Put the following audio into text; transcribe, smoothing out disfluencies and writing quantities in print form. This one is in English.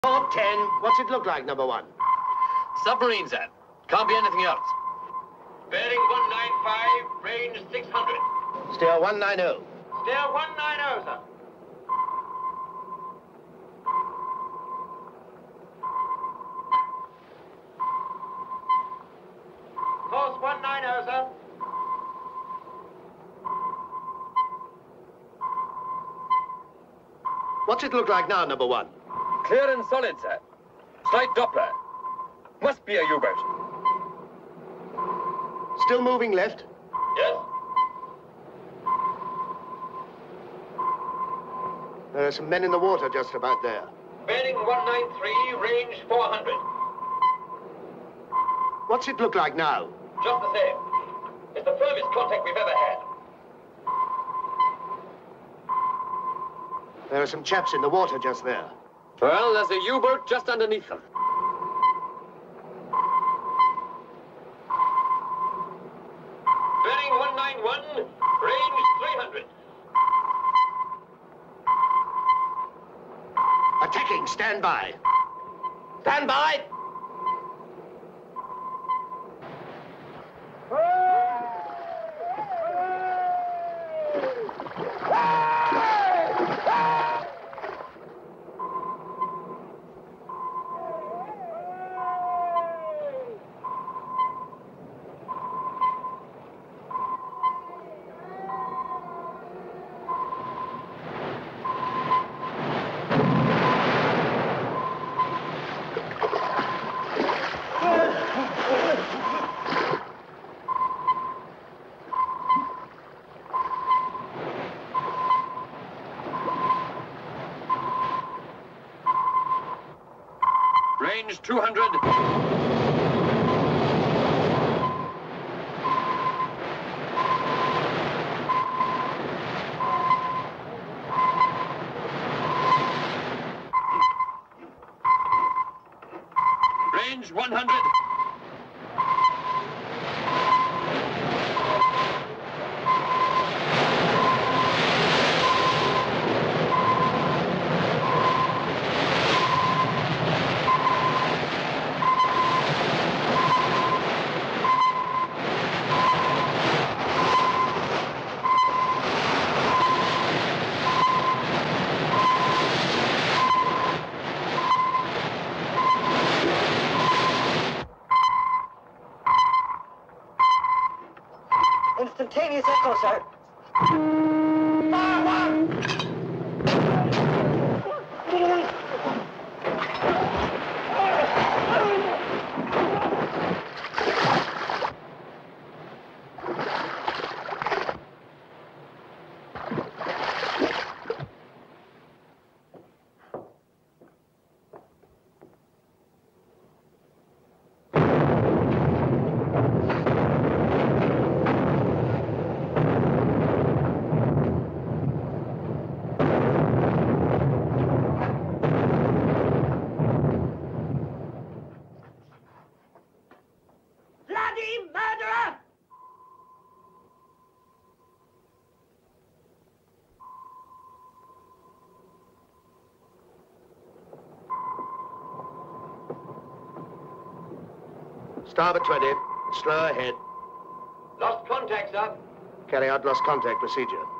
Port 10. What's it look like, number 1? Submarine, sir. Can't be anything else. Bearing 195, range 600. Steer 190. Steer 190, sir. Course 190, sir. What's it look like now, number 1? Clear and solid, sir. Slight Doppler. Must be a U-boat. Still moving left? Yes. There are some men in the water just about there. Bearing 193, range 400. What's it look like now? Just the same. It's the firmest contact we've ever had. There are some chaps in the water just there. Well, there's a U-boat just underneath them. Bearing 191, range 300. Attacking, stand by. Stand by! Range 200. Range 100. Instantaneous echo, sir. Fire one! Starboard 20. Slow ahead. Lost contact, sir. Carry out lost contact procedure.